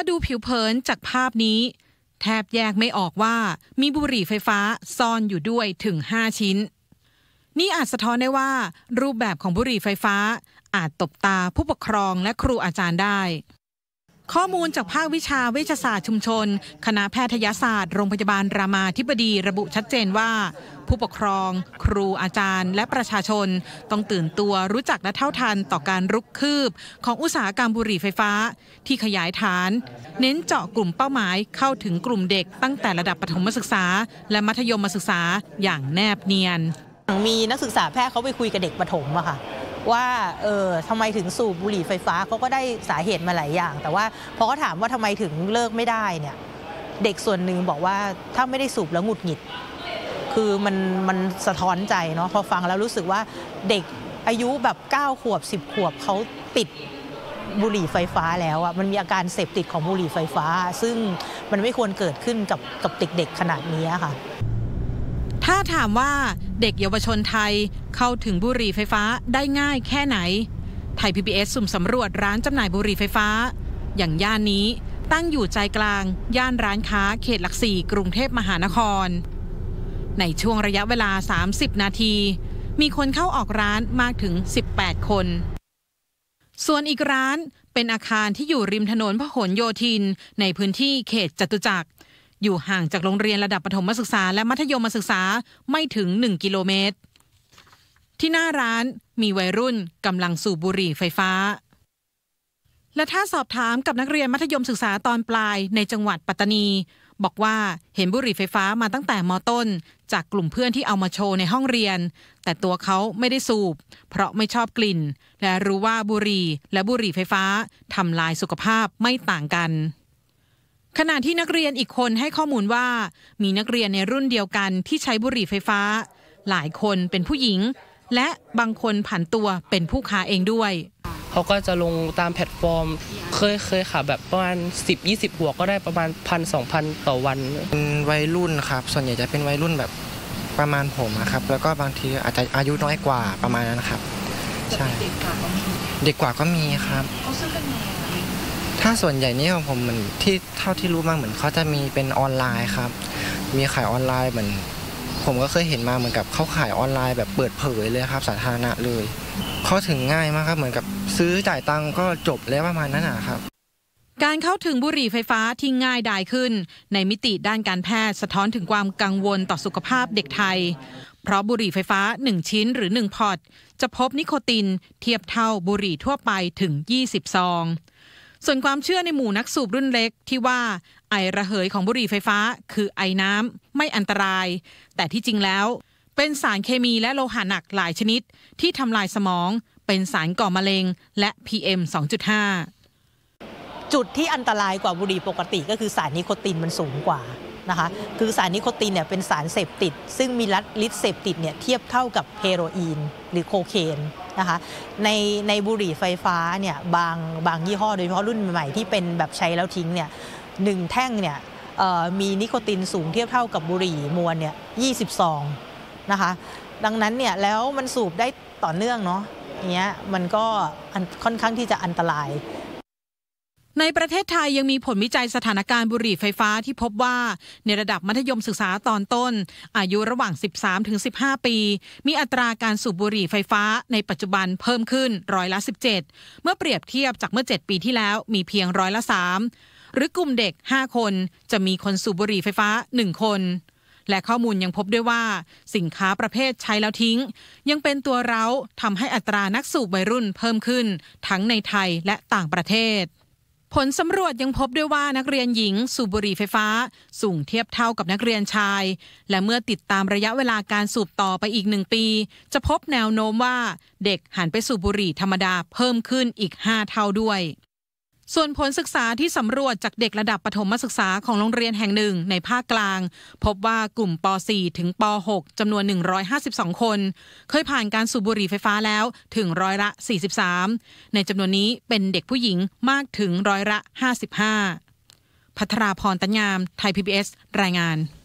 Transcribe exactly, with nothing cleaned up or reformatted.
ดูผิวเผินจากภาพนี้แทบแยกไม่ออกว่ามีบุหรี่ไฟฟ้าซ่อนอยู่ด้วยถึงห้าชิ้นนี่อาจสะท้อนได้ว่ารูปแบบของบุหรี่ไฟฟ้าอาจตบตาผู้ปกครองและครูอาจารย์ได้ข้อมูลจากภาควิชาเวชศาสตร์ชุมชนคณะแพทยศาสตร์โรงพยาบาลรามาธิบดีระบุชัดเจนว่าผู้ปกครองครูอาจารย์และประชาชนต้องตื่นตัวรู้จักและเท่าทันต่อการรุกคืบของอุตสาหกรรมบุหรี่ไฟฟ้าที่ขยายฐานเน้นเจาะกลุ่มเป้าหมายเข้าถึงกลุ่มเด็กตั้งแต่ระดับประถมศึกษาและมัธยมศึกษาอย่างแนบเนียนมีนักศึกษาแพทย์เขาไปคุยกับเด็กประถมอะค่ะว่าเออทำไมถึงสูบบุหรี่ไฟฟ้าเขาก็ได้สาเหตุมาหลายอย่างแต่ว่าพอเขาถามว่าทำไมถึงเลิกไม่ได้เนี่ยเด็กส่วนหนึ่งบอกว่าถ้าไม่ได้สูบแล้วหงุดหงิดคือมันมันสะท้อนใจเนาะพอฟังแล้วรู้สึกว่าเด็กอายุแบบเก้าขวบสิบขวบเขาติดบุหรี่ไฟฟ้าแล้วอะมันมีอาการเสพติดของบุหรี่ไฟฟ้าซึ่งมันไม่ควรเกิดขึ้นกับกับเด็กๆขนาดนี้ค่ะถ้าถามว่าเด็กเยาวชนไทยเข้าถึงบุหรี่ไฟฟ้าได้ง่ายแค่ไหนไทย พี บี เอส สุ่มสำรวจร้านจำหน่ายบุหรี่ไฟฟ้าอย่างย่านนี้ตั้งอยู่ใจกลางย่านร้านค้าเขตหลักสี่กรุงเทพมหานครในช่วงระยะเวลาสามสิบนาทีมีคนเข้าออกร้านมากถึงสิบแปดคนส่วนอีกร้านเป็นอาคารที่อยู่ริมถนนพหลโยธินในพื้นที่เขตจตุจักรอยู่ห่างจากโรงเรียนระดับประถมศึกษาและมัธยมศึกษาไม่ถึงหนึ่งกิโลเมตรที่หน้าร้านมีวัยรุ่นกำลังสูบบุหรี่ไฟฟ้าและถ้าสอบถามกับนักเรียนมัธยมศึกษาตอนปลายในจังหวัดปัตตานีบอกว่าเห็นบุหรี่ไฟฟ้ามาตั้งแต่ม.ต้นจากกลุ่มเพื่อนที่เอามาโชว์ในห้องเรียนแต่ตัวเขาไม่ได้สูบเพราะไม่ชอบกลิ่นและรู้ว่าบุหรี่และบุหรี่ไฟฟ้าทำลายสุขภาพไม่ต่างกันขณะที่นักเรียนอีกคนให้ข้อมูลว่ามีนักเรียนในรุ่นเดียวกันที่ใช้บุหรี่ไฟฟ้าหลายคนเป็นผู้หญิงและบางคนผันตัวเป็นผู้ค้าเองด้วยเขาก็จะลงตามแพลตฟอร์มเคยเคยค่ะแบบประมาณ สิบยี่สิบ หัวก็ได้ประมาณ หนึ่งพัน สองพัน ต่อวันเป็นวัยรุ่นครับส่วนใหญ่จะเป็นวัยรุ่นแบบประมาณผมครับแล้วก็บางทีอาจจะอายุน้อยกว่าประมาณนั้นครับใช่เด็กกว่าก็มีเด็กกว่าก็มีครับเขาซื้อกันยังไงถ้าส่วนใหญ่นี่ของผมเหมือนที่เท่าที่รู้มาเหมือนเขาจะมีเป็นออนไลน์ครับมีขายออนไลน์เหมือนผมก็เคยเห็นมาเหมือนกับเขาขายออนไลน์แบบเปิดเผยเลยครับสาธารณะเลยเข้าถึงง่ายมากครับเหมือนกับซื้อจ่ายตังก็จบแล้วประมาณนั้นนะครับการเข้าถึงบุหรี่ไฟฟ้าที่ง่ายดายขึ้นในมิติด้านการแพทย์สะท้อนถึงความกังวลต่อสุขภาพเด็กไทยเพราะบุหรี่ไฟฟ้าหนึ่งชิ้นหรือหนึ่งพอร์ตจะพบนิโคตินเทียบเท่าบุหรี่ทั่วไปถึงยี่สิบซองส่วนความเชื่อในหมู่นักสูบรุ่นเล็กที่ว่าไอระเหยของบุหรี่ไฟฟ้าคือไอน้ำไม่อันตรายแต่ที่จริงแล้วเป็นสารเคมีและโลหะหนักหลายชนิดที่ทำลายสมองเป็นสารก่อมะเร็งและ พี เอ็ม สองจุดห้าจุดที่อันตรายกว่าบุหรี่ปกติก็คือสารนิโคตินมันสูงกว่านะคะคือสารนิโคตินเนี่ยเป็นสารเสพติดซึ่งมีฤทธิ์เสพติดเนี่ยเทียบเท่ากับเฮโรอีนหรือโคเคนนะคะในในบุหรี่ไฟฟ้าเนี่ยบางบางยี่ห้อโดยเฉพาะรุ่นใหม่ที่เป็นแบบใช้แล้วทิ้งเนี่ยหนึ่งแท่งเนี่ยมีนิโคตินสูงเทียบเท่ากับบุหรี่มวลเนี่ยยี่สิบซองนะคะดังนั้นเนี่ยแล้วมันสูบได้ต่อเนื่องเนาะอย่างเงี้ยมันก็ค่อนข้างที่จะอันตรายในประเทศไทยยังมีผลวิจัยสถานการณ์บุหรี่ไฟฟ้าที่พบว่าในระดับมัธยมศึกษาตอนต้นอายุระหว่าง สิบสามถึงสิบห้า ปีมีอัตราการสูบบุหรี่ไฟฟ้าในปัจจุบันเพิ่มขึ้นร้อยละสิบเจ็ดเมื่อเปรียบเทียบจากเมื่อเจ็ดปีที่แล้วมีเพียงร้อยละสามหรือกลุ่มเด็กห้าคนจะมีคนสูบบุหรี่ไฟฟ้าหนึ่งคนและข้อมูลยังพบด้วยว่าสินค้าประเภทใช้แล้วทิ้งยังเป็นตัวเร้าทำให้อัตรานักสูบวัยรุ่นเพิ่มขึ้นทั้งในไทยและต่างประเทศผลสำรวจยังพบด้วยว่านักเรียนหญิงสูบบุหรี่ไฟฟ้าสูงเทียบเท่ากับนักเรียนชายและเมื่อติดตามระยะเวลาการสูบต่อไปอีกหนึ่งปีจะพบแนวโน้มว่าเด็กหันไปสูบบุหรี่ธรรมดาเพิ่มขึ้นอีกห้าเท่าด้วยส่วนผลศึกษาที่สำรวจจากเด็กระดับประถมศึกษาของโรงเรียนแห่งหนึ่งในภาคกลางพบว่ากลุ่มป.สี่ ถึงป.หก จำนวนหนึ่งร้อยห้าสิบสองคนเคยผ่านการสูบบุหรี่ไฟฟ้าแล้วถึงร้อยละสี่สิบสามในจำนวนนี้เป็นเด็กผู้หญิงมากถึงร้อยละห้าสิบห้าภัทราพร ตัญญาม ไทย พี บี เอส รายงาน